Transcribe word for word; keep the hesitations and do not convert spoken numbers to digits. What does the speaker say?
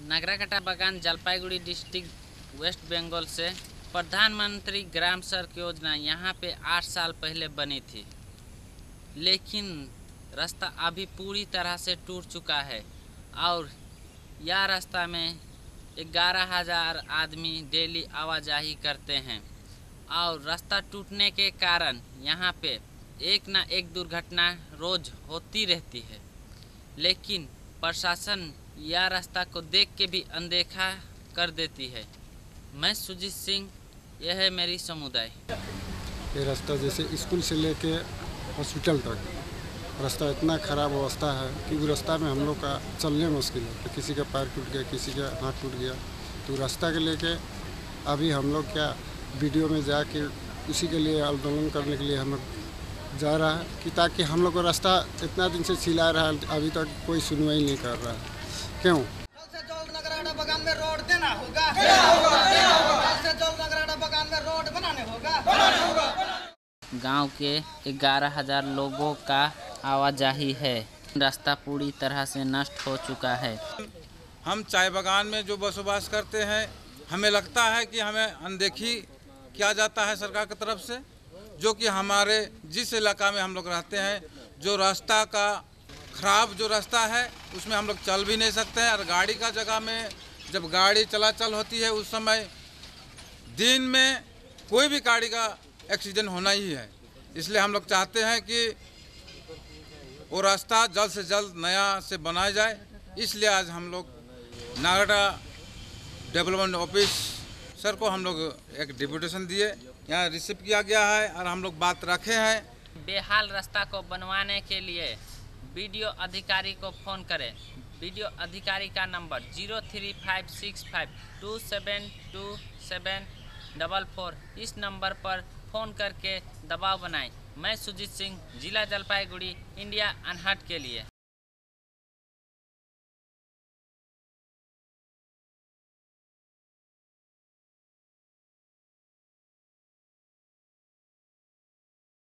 नागराकाटा बागान Jalpaiguri district waste Bengal से प्रधानमंत्री ग्राम सड़क योजना यहाँ पे आठ साल पहले बनी थी, लेकिन रास्ता अभी पूरी तरह से टूट चुका है और यह रास्ता में ग्यारह हजार आदमी डेली आवाजाही करते हैं और रास्ता टूटने के कारण यहाँ पे एक ना एक दुर्घटना रोज होती रहती है। लेकिन प्रशासन यह रास्ता को देख के भी अनदेखा कर देती है। मैं सुजीत सिंह, यह है मेरी समुदाय। ये रास्ता जैसे स्कूल से लेके हॉस्पिटल तक रास्ता इतना ख़राब अवस्था है कि वो रास्ता में हम लोग का चलने मुश्किल है। किसी का पैर टूट गया, किसी का हाथ टूट गया, तो रास्ता के लेके अभी हम लोग क्या वीडियो में जाके उसी के लिए आंदोलन करने के लिए हम लोग जा रहा है कि ताकि हम लोग को रास्ता इतना दिन से चिल्ला रहा है, अभी तक कोई सुनवाई नहीं कर रहा है। क्यों? जल्द से जल्द नागराकाटा बागान में रोड देना होगा, देना होगा, देना होगा। जल्द से जल्द नागराकाटा बागान में रोड बनाने होगा, बनाने होगा। गांव के ग्यारह हजार लोगों का आवाजाही है। रास्ता पूरी तरह से नष्ट हो चुका है। हम चाय बागान में जो बसोबास करते हैं, हमें लगता है कि हमें अनदेखी किया जाता है सरकार की तरफ से, जो कि हमारे जिस इलाका में हम लोग रहते हैं, जो रास्ता का खराब जो रास्ता है उसमें हम लोग चल भी नहीं सकते हैं। और गाड़ी का जगह में जब गाड़ी चलाचल होती है उस समय दिन में कोई भी गाड़ी का एक्सीडेंट होना ही है। इसलिए हम लोग चाहते हैं कि वो रास्ता जल्द से जल्द नया से बनाया जाए। इसलिए आज हम लोग नागराकाटा डेवलपमेंट ऑफिस सर को हम लोग एक डिप्यूटेशन दिए, यहाँ रिसीव किया गया है और हम लोग बात रखे हैं। बेहाल रास्ता को बनवाने के लिए वीडियो अधिकारी को फ़ोन करें। वीडियो अधिकारी का number zero three five six five two seven two seven double four. इस नंबर पर फ़ोन करके दबाव बनाएं। मैं सुजीत सिंह, जिला जलपाईगुड़ी, इंडिया अनहट के लिए।